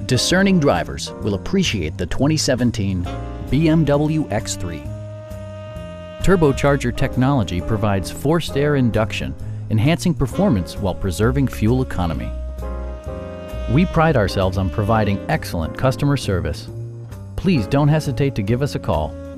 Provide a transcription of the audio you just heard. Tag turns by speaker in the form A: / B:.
A: Discerning drivers will appreciate the 2017 BMW X3. Turbocharger technology provides forced air induction, enhancing performance while preserving fuel economy. We pride ourselves on providing excellent customer service. Please don't hesitate to give us a call.